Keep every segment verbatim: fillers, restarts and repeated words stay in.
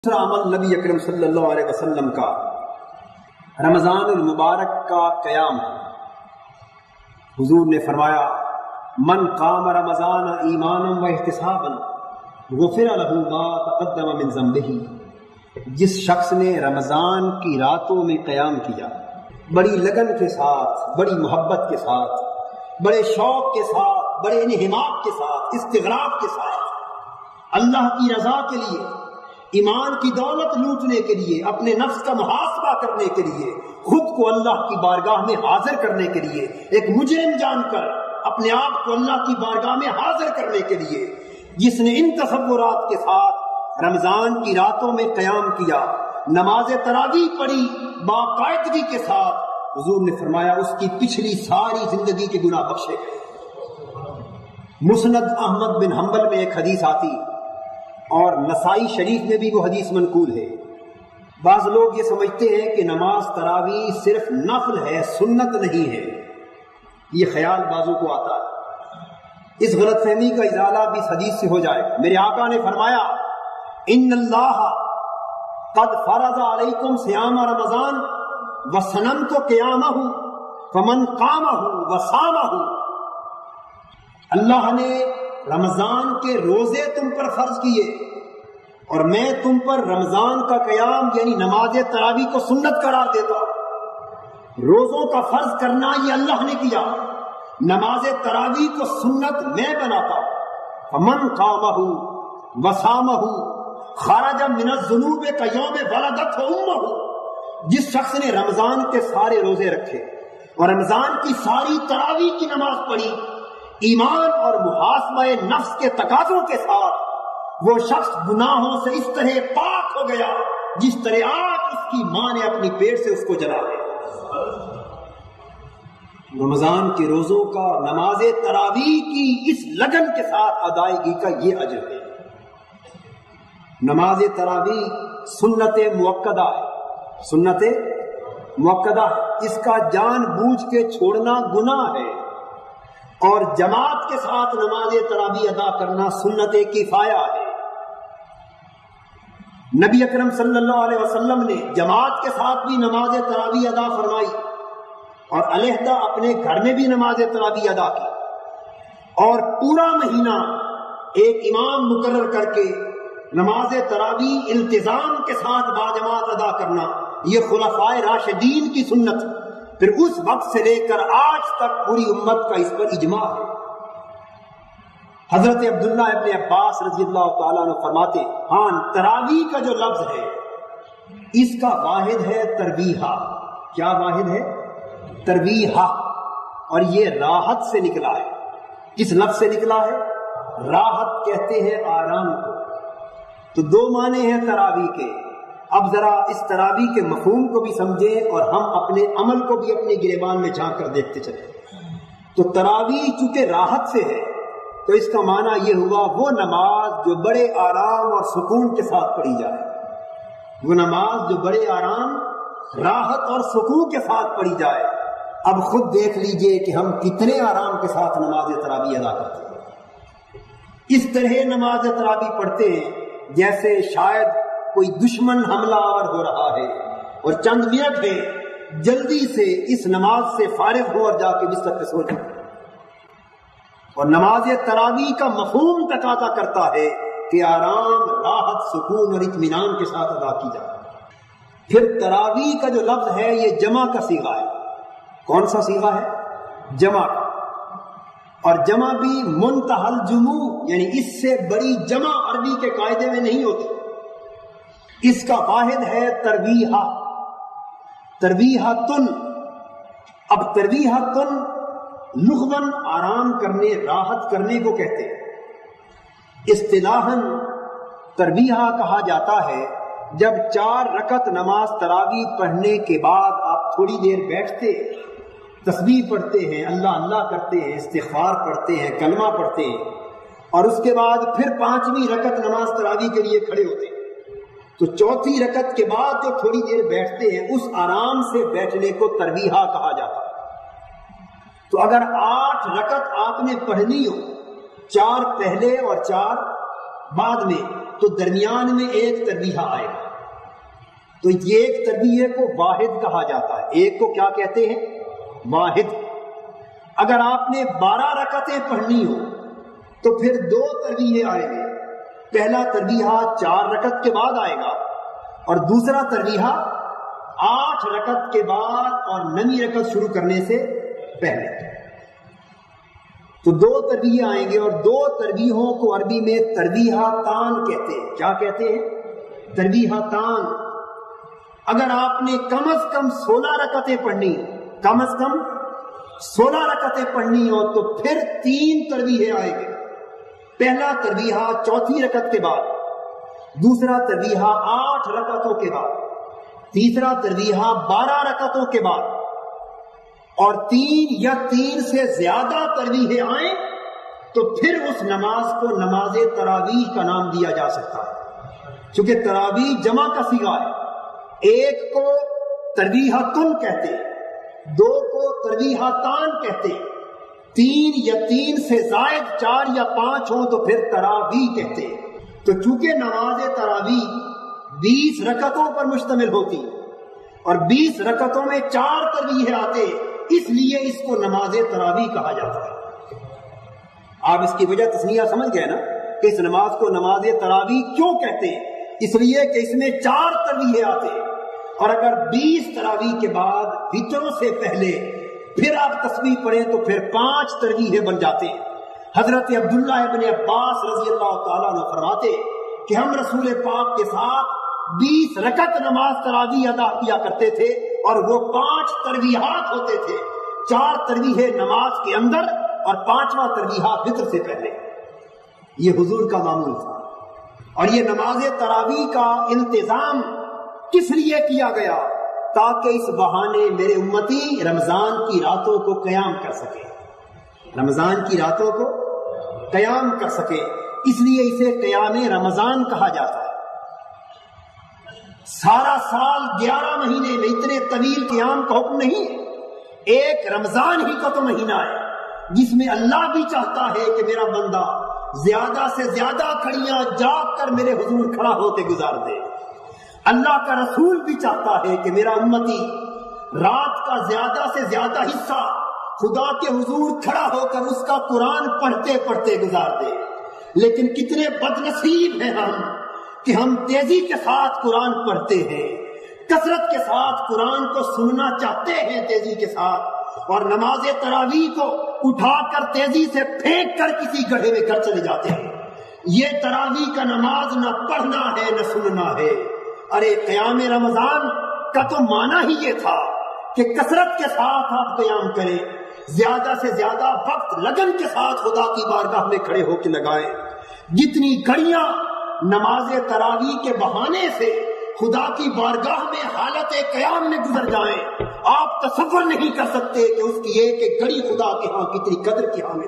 دوسرا عمل نبی اکرم صلی اللہ علیہ وسلم کا رمضان المبارک کا قیام ہے۔ حضور نے فرمایا من قام رمضان ایمانا و احتسابا غفر له ما تقدم من ذنبه، جس شخص نے رمضان کی راتوں میں قیام کیا بڑی لگن کے ساتھ، بڑی محبت کے ساتھ، بڑے شوق کے ساتھ، بڑے انہماک کے ساتھ، استغراق کے ساتھ، اللہ کی رضا کے لیے، ایمان کی دولت لوٹنے کے لیے، اپنے نفس کا محاسبہ کرنے کے لیے، خود کو اللہ کی بارگاہ میں حاضر کرنے کے لیے، ایک مجرم جان کر اپنے آپ کو اللہ کی بارگاہ میں حاضر کرنے کے لیے، جس نے ان تصورات کے ساتھ رمضان کی راتوں میں قیام کیا، نماز تراویح پڑھی باقاعدگی کے ساتھ، حضور نے فرمایا اس کی پچھلی ساری زندگی کے گناہ بخشے گئے۔ مسند احمد بن حنبل میں ایک حدیث آتی اور نسائی شریف میں بھی وہ حدیث منقول ہے۔ بعض لوگ یہ سمجھتے ہیں کہ نماز تراویح صرف نفل ہے، سنت نہیں ہے، یہ خیال بعضوں کو آتا ہے۔ اس غلط فہمی کا ازالہ بھی اس حدیث سے ہو جائے۔ میرے آقا نے فرمایا ان اللہ قد فرض علیکم صیام رمضان وسنمت قیامہ فمن قامہ وصامہ، اللہ نے رمضان کے روزے تم پر فرض کیے اور میں تم پر رمضان کا قیام یعنی نماز تراویح کو سنت قرار دیتا ہوں۔ روزوں کا فرض کرنا یہ اللہ نے کیا، نماز تراویح کو سنت میں بناتا ہوں۔ فمن قامہ وصامہ خرج من الذنوب کیوم ولدتہ امہ، جس شخص نے رمضان کے سارے روزے رکھے اور رمضان کی ساری تراویح کی نماز پڑھی ایمان اور محاسبہ نفس کے تقاضوں کے ساتھ، وہ شخص گناہوں سے اس طرح پاک ہو گیا جس طرح آگ اس کی ماں نے اپنی پیٹ سے اس کو جلا دیا۔ رمضان کے روزوں کا نماز تراویح کی اس لگن کے ساتھ ادائیگی کا یہ اجر ہے۔ نماز تراویح سنت مؤکدہ ہے، سنت مؤکدہ ہے، اس کا جان بوجھ کے چھوڑنا گناہ ہے، اور جماعت کے ساتھ نماز تراویح ادا کرنا سنت کفایہ ہے۔ نبی اکرم صلی اللہ علیہ وسلم نے جماعت کے ساتھ بھی نماز تراویح ادا فرمائی اور علیحدہ اپنے گھر میں بھی نماز تراویح ادا کی، اور پورا مہینہ ایک امام مقرر کر کے نماز تراویح التزام کے ساتھ باجماعت ادا کرنا یہ خلفائے راشدین کی سنت، پھر اس وقت سے لے کر آج تک پوری امت کا اس پر اجماع ہے۔ حضرت عبداللہ ابن عباس رضی اللہ تعالیٰ عنہ فرماتے ہاں تراویح کا جو لفظ ہے اس کا واحد ہے ترویحہ۔ کیا واحد ہے؟ ترویحہ، اور یہ راحت سے نکلا ہے۔ کس لفظ سے نکلا ہے؟ راحت کہتے ہیں آرام کو۔ تو دو معنی ہیں تراویح کے۔ اب ذرا اس تراویح کے مفہوم کو بھی سمجھیں اور ہم اپنے عمل کو بھی اپنے گریبان میں جھانک کر دیکھتے چلیں۔ تو تراویح چونکہ راحت سے ہے تو اس کا معنی یہ ہوا وہ نماز جو بڑے آرام اور سکون کے ساتھ پڑھی جائے، وہ نماز جو بڑے آرام، راحت اور سکون کے ساتھ پڑھی جائے۔ اب خود دیکھ لیجئے کہ ہم کتنے آرام کے ساتھ نماز تراویح ادا کرتے ہیں۔ اس طرح نماز تراویح پڑھتے ہیں جیسے شاید کوئی دشمن حملہ آور ہو رہا ہے اور چند منٹ ہے جلدی سے اس نماز سے فارغ ہو اور جا کے بستر پہ سو جائے۔ اور نماز تراویح کا مفہوم تقاضا کرتا ہے کہ آرام، راحت، سکون اور اطمینان کے ساتھ ادا کی جائے۔ پھر تراویح کا جو لفظ ہے یہ جمع کا صیغہ ہے۔ کون سا صیغہ ہے؟ جمع کا، اور جمع بھی منتہی الجموع، یعنی اس سے بڑی جمع عربی کے قاعدے میں نہیں ہوتی۔ اس کا واحد ہے ترویحہ، ترویحۃن۔ اب ترویحۃن لغوً آرام کرنے، راحت کرنے کو کہتے ہیں۔ اصطلاحاً ترویحہ کہا جاتا ہے جب چار رکعت نماز تراویح پڑھنے کے بعد آپ تھوڑی دیر بیٹھتے، تسبیح پڑھتے ہیں، اللہ اللہ کرتے ہیں، استغفار پڑھتے ہیں، کلمہ پڑھتے ہیں، اور اس کے بعد پھر پانچویں رکعت نماز تراویح کے لیے کھڑے ہوتے ہیں۔ تو چوتھی رکعت کے بعد جو تھوڑی دیر بیٹھتے ہیں اس آرام سے بیٹھنے کو ترویحہ کہا جاتا ہے۔ تو اگر آٹھ رکعت آپ نے پڑھنی ہو، چار پہلے اور چار بعد میں، تو درمیان میں ایک تربیہ آئے گا. تو ایک تربیہ کو واحد کہا جاتا ہے. ایک کو کیا کہتے ہیں؟ واحد. اگر آپ نے بارہ رکعتیں پڑھنی ہو تو پھر دو تربیہ آئیں گے. پہلا تربیہ چار رکعت کے بعد آئے گا اور دوسرا تربیہ آٹھ رکعت کے بعد اور نویں رکعت شروع کرنے سے پہلے. تو دو تربیہ آئیں گے اور دو تربیہوں کو عربی میں تربیہ تان کہتے ہیں. کیا کہتے ہیں؟ تربیہ تان. اگر آپ نے کم از کم سولہ رکعتیں پڑھنی کم از کم سولہ رکعتیں پڑھنی ہو تو پھر تین تربیہ آئیں گے. پہلا تربیہ چوتھی رکعت کے بعد، دوسرا تربیہ آٹھ رکعتوں کے بعد، تیسرا تربیہ بارہ رکعتوں کے بعد، اور تین یا تین سے زیادہ تربیہ آئیں تو پھر اس نماز کو نماز تراویح کا نام دیا جا سکتا ہے. چونکہ تراویح جمع کا صیغہ ہے. ایک کو تربیہ تن کہتے ہیں، دو کو تربیہ تان کہتے ہیں، تین یا تین سے زائد چار یا پانچ ہوں تو پھر تراویح کہتے ہیں. تو چونکہ نماز تراویح بیس رکعتوں پر مشتمل ہوتی اور بیس رکعتوں میں چار تربیہ آتے، اس لیے اس کو نماز تراویح کہا جاتا ہے. آپ اس کی وجہ تسنیہ سمجھ گئے نا کہ اس نماز کو نماز تراویح کیوں کہتے ہیں؟ اس لیے کہ اس میں چار تربیہ آتے، اور اگر بیس تراویح کے بعد وتروں سے پہلے پھر آپ تسبیح پڑھیں تو پھر پانچ تربیہ بن جاتے ہیں. حضرت عبداللہ ابن عباس رضی اللہ تعالیٰ عنہ فرماتے کہ ہم رسول پاک کے ساتھ بیس رکعت نماز تراویح ادا کیا کرتے تھے اور وہ پانچ تربیحات ہوتے تھے، چار تربیہ نماز کے اندر اور پانچواں تربیہ فطر سے پہلے. یہ حضور کا معمول تھا. اور یہ نماز تراویح کا انتظام کس لیے کیا گیا؟ تاکہ اس بہانے میرے امتی رمضان کی راتوں کو قیام کر سکے، رمضان کی راتوں کو قیام کر سکے. اس لیے اسے قیام رمضان کہا جاتا ہے. سارا سال گیارہ مہینے میں اتنے طویل قیام کا حکم نہیں ہے. ایک رمضان ہی کا تو مہینہ ہے جس میں اللہ بھی چاہتا ہے کہ میرا بندہ زیادہ سے زیادہ کھڑیاں جاگ کر میرے حضور کھڑا ہو کے گزار دے. اللہ کا رسول بھی چاہتا ہے کہ میرا امتی رات کا زیادہ سے زیادہ حصہ خدا کے حضور کھڑا ہو کر اس کا قرآن پڑھتے پڑھتے گزار دے. لیکن کتنے بد نصیب ہیں ہم کہ ہم تیزی کے ساتھ قرآن پڑھتے ہیں، کثرت کے ساتھ قرآن کو سننا چاہتے ہیں تیزی کے ساتھ، اور نماز تراویح کو اٹھا کر تیزی سے پھینک کر کسی گڑھے میں کر چلے جاتے ہیں. یہ تراویح کا نماز نہ پڑھنا ہے نہ سننا ہے. ارے قیام رمضان کا تو معنی ہی یہ تھا کہ کثرت کے ساتھ آپ قیام کریں، زیادہ سے زیادہ وقت لگن کے ساتھ خدا کی بارگاہ میں کھڑے ہو کے لگائیں. جتنی گھڑیاں نماز تراویح کے بہانے سے خدا کی بارگاہ میں حالت قیام میں گزر جائیں، آپ تصور نہیں کر سکتے کہ اس کی ایک ایک گھڑی خدا کے ہاں کتنی قدر کی حامل.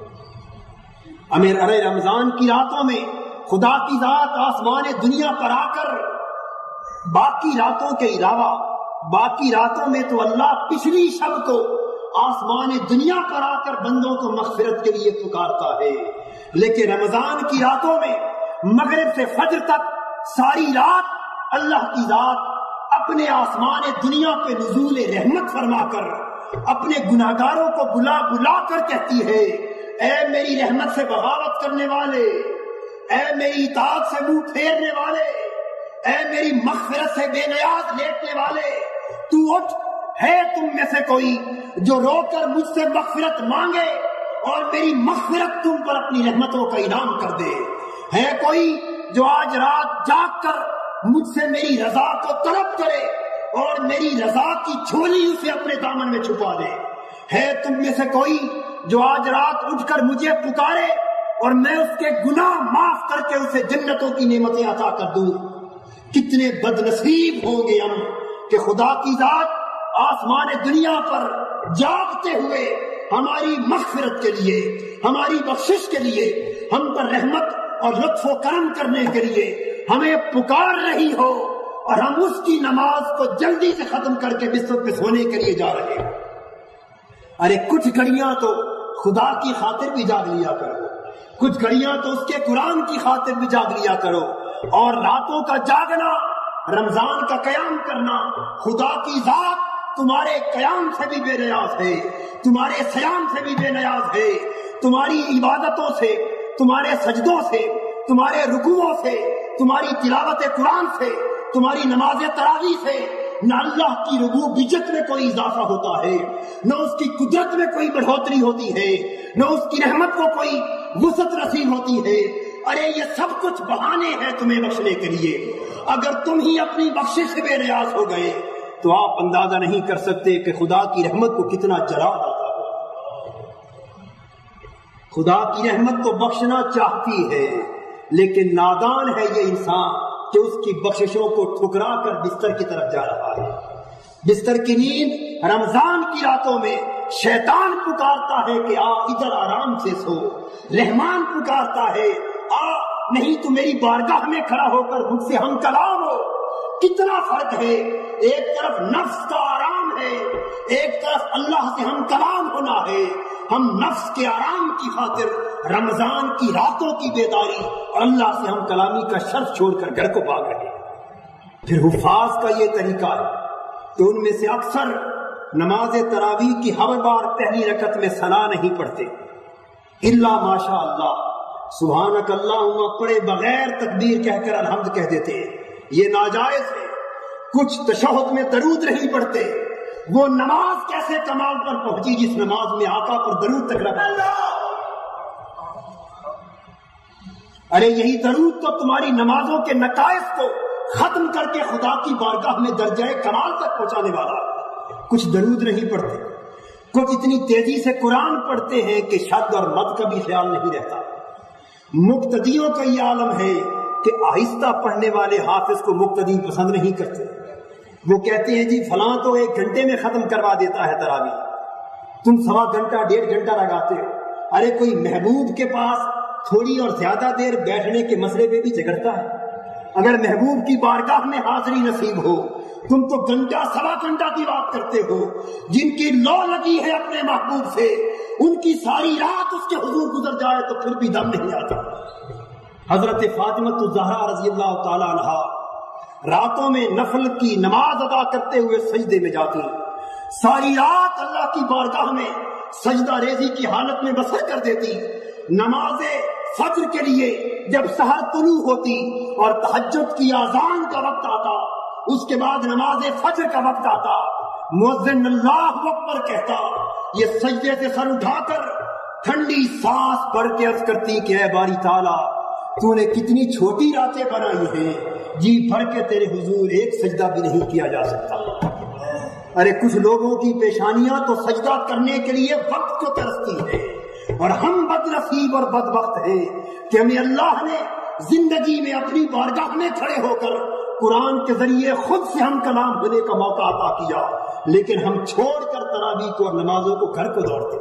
امیر ارے رمضان کی راتوں میں خدا کی ذات آسمان دنیا پر آ کر باقی راتوں کے علاوہ باقی راتوں میں تو اللہ پچھلی شب کو آسمان دنیا پر آ کر بندوں کو مغفرت کے لیے پکارتا ہے، لیکن رمضان کی راتوں میں مغرب سے فجر تک ساری رات اللہ کی ذات اپنے آسمان دنیا پہ نزول رحمت فرما کر اپنے گناہگاروں کو بلا بلا کر کہتی ہے، اے میری رحمت سے بغاوت کرنے والے، اے میری اطاعت سے منہ پھیرنے والے، اے میری مغفرت سے بے نیاز لیٹنے والے، تو اٹھ، ہے تم میں سے کوئی جو رو کر مجھ سے مغفرت مانگے اور میری مغفرت تم پر اپنی رحمتوں کا انعام کر دے؟ ہے کوئی جو آج رات جاگ کر مجھ سے میری رضا کو طلب کرے اور میری رضا کی جھولی اسے اپنے دامن میں چھپا دے؟ ہے تم میں سے کوئی جو آج رات اٹھ کر مجھے پکارے اور میں اس کے گناہ معاف کر کے اسے جنتوں کی نعمتیں عطا کر دوں؟ کتنے بد نصیب ہوں گے ہم کہ خدا کی ذات آسمان دنیا پر جاگتے ہوئے ہماری مغفرت کے لیے، ہماری بخشش کے لیے، ہم پر رحمت اور لطف و کرم کرنے کے لیے ہمیں پکار رہی ہو، اور ہم اس کی نماز کو جلدی سے ختم کر کے بستر پہ سونے کے لیے جا رہے ہیں. ارے کچھ گھڑیاں تو خدا کی خاطر بھی جاگ لیا کرو، کچھ گھڑیاں تو اس کے قرآن کی خاطر بھی جاگ لیا کرو. اور راتوں کا جاگنا، رمضان کا قیام کرنا، خدا کی ذات تمہارے قیام سے بھی بے نیاز ہے، تمہارے صیام سے بھی بے نیاز ہے، تمہاری عبادتوں سے، تمہارے سجدوں سے، تمہارے رکوعوں سے، تمہاری تلاوت قرآن سے، تمہاری نماز تراویح سے نہ اللہ کی ربوبیت میں کوئی اضافہ ہوتا ہے، نہ اس کی قدرت میں کوئی بڑھوتری ہوتی ہے، نہ اس کی رحمت کو کوئی وسعت نصیب ہوتی ہے۔ ارے یہ سب کچھ بہانے ہیں تمہیں بخشنے کے لیے۔ اگر تم ہی اپنی بخشش سے بے نیاز ہو گئے تو آپ اندازہ نہیں کر سکتے کہ خدا کی رحمت کو کتنا جلال آتا ہے۔ خدا کی رحمت کو بخشنا چاہتی ہے، لیکن نادان ہے یہ انسان کہ اس کی بخششوں کو ٹھکرا کر بستر کی طرف جا رہا ہے۔ بستر کی نیند رمضان کی راتوں میں شیطان پکارتا ہے کہ آ ادھر آرام سے سو، رحمان پکارتا ہے آ نہیں تو میری بارگاہ میں کھڑا ہو کر مجھ سے ہم کلام ہو۔ کتنا فرق ہے، ایک طرف نفس کا آرام ہے، ایک طرف اللہ سے ہم کلام ہونا ہے۔ ہم نفس کے آرام کی خاطر رمضان کی راتوں کی بیداری اور اللہ سے ہم کلامی کا شرف چھوڑ کر گھر کو بھاگ رہے ہیں۔ پھر حفاظ کا یہ طریقہ ہے کہ ان میں سے اکثر نماز تراویح کی ہر بار پہلی رکعت میں ثنا نہیں پڑھتے، الا ماشاء اللہ، سبحانک اللہم پڑھے بغیر تکبیر کہہ کر الحمد کہہ دیتے ہیں، یہ ناجائز ہے۔ کچھ تشہد میں درود نہیں پڑھتے، وہ نماز کیسے کمال پر پہنچی جس نماز میں آقا پر درود تک رکھا۔ ارے یہی درود تو تمہاری نمازوں کے نقائص کو ختم کر کے خدا کی بارگاہ میں درجہ کمال تک پہنچانے والا۔ کچھ درود نہیں پڑھتے، کچھ اتنی تیزی سے قرآن پڑھتے ہیں کہ شد اور مد کا بھی خیال نہیں رہتا۔ مقتدیوں کا یہ عالم ہے کہ آہستہ پڑھنے والے حافظ کو مقتدی پسند نہیں کرتے۔ وہ کہتے ہیں جی فلاں تو ایک گھنٹے میں ختم کروا دیتا ہے تراویح، تم سوا گھنٹہ ڈیڑھ گھنٹہ لگاتے ہو۔ ارے کوئی محبوب کے پاس تھوڑی اور زیادہ دیر بیٹھنے کے مسئلے پہ بھی جھگڑتا ہے۔ اگر محبوب کی بارگاہ میں حاضری نصیب ہو، تم تو گھنٹہ سوا گھنٹہ کی بات کرتے ہو۔ جن کی لو لگی ہے اپنے محبوب سے، ان کی ساری رات اس کے حضور گزر جائے تو پھر بھی دم نہیں آتا۔ حضرت فاطمہ الزہرا رضی اللہ تعالی عنہا راتوں میں نفل کی نماز ادا کرتے ہوئے سجدے میں جاتی، ساری رات اللہ کی بارگاہ میں سجدہ ریزی کی حالت میں بسر کر دیتی۔ نماز فجر کے لیے جب سحر طلوع ہوتی اور تہجد کی اذان کا وقت آتا، اس کے بعد نماز فجر کا وقت آتا، مؤذن اللہ اکبر کہتا، یہ سجدے سے سر اٹھا کر ٹھنڈی سانس بھر کے عرض کرتی کہ اے باری تعالیٰ، تو نے کتنی چھوٹی راتیں بنائی ہیں، جی بھر کے تیرے حضور ایک سجدہ بھی نہیں کیا جا سکتا۔ ارے کچھ لوگوں کی پیشانیاں تو سجدہ کرنے کے لیے وقت کو ترستی ہے، اور ہم بد نصیب اور بدبخت ہیں کہ ہمیں اللہ نے زندگی میں اپنی بارگاہ میں کھڑے ہو کر قرآن کے ذریعے خود سے ہم کلام ہونے کا موقع عطا کیا، لیکن ہم چھوڑ کر تراویح کو اور نمازوں کو گھر کو دوڑتے۔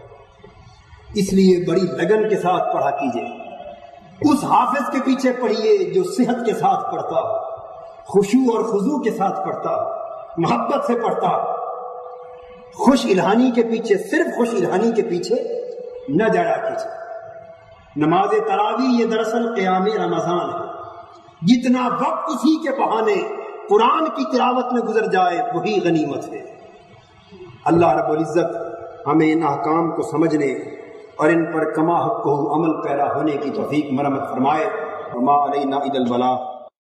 اس لیے بڑی لگن کے ساتھ پڑھا کیجئے، اس حافظ کے پیچھے پڑھیے جو صحت کے ساتھ پڑھتا، خشوع اور خضوع کے ساتھ پڑھتا، محبت سے پڑھتا۔ خوش الہانی کے پیچھے، صرف خوش الہانی کے پیچھے نہ جایا کیجیے۔ نماز تراویح یہ دراصل قیام رمضان ہے، جتنا وقت اسی کے بہانے قرآن کی تلاوت میں گزر جائے وہی غنیمت ہے۔ اللہ رب العزت ہمیں ان احکام کو سمجھنے اور ان پر کما حق کو عمل پیرا ہونے کی توفیق مرحمت فرمائے۔ وما علینا الا البلاغ۔